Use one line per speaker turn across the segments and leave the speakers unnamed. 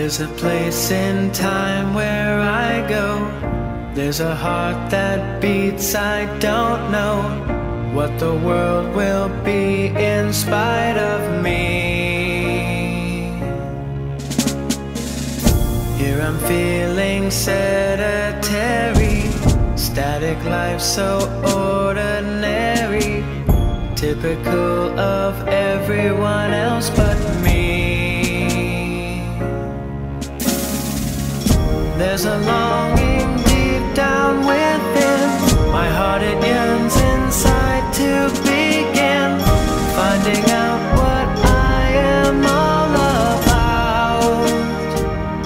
There's a place in time where I go. There's a heart that beats, I don't know what the world will be in spite of me. Here I'm feeling sedentary, static life so ordinary, typical of everyone else but me. There's a longing deep down within my heart, it yearns inside to begin finding out what I am all about.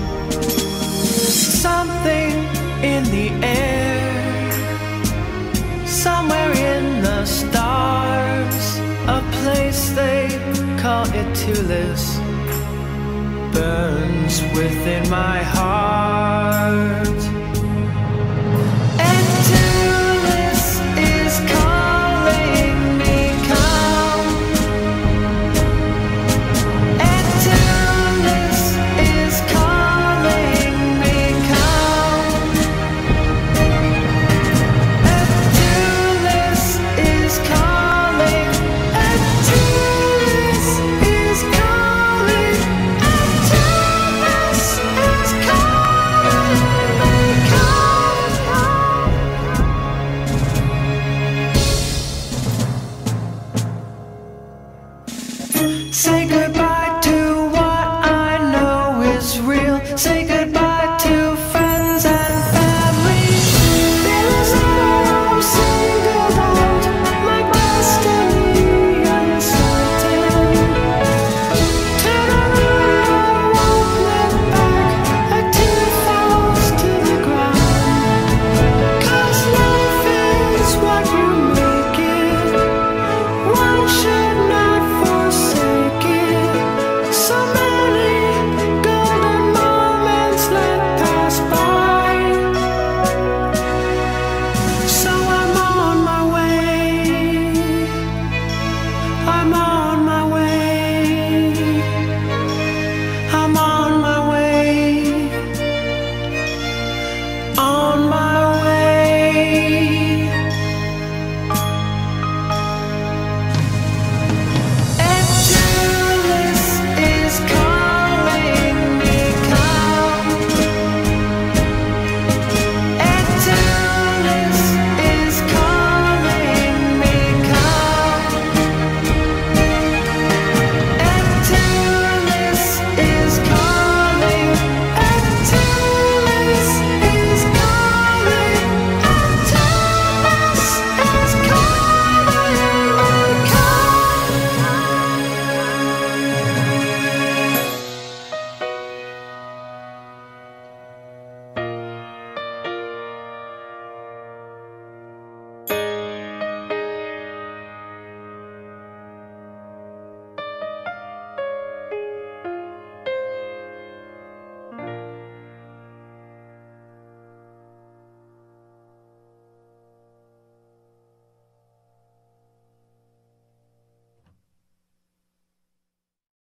Something in the air, somewhere in the stars, a place they call Etulis burns within my heart.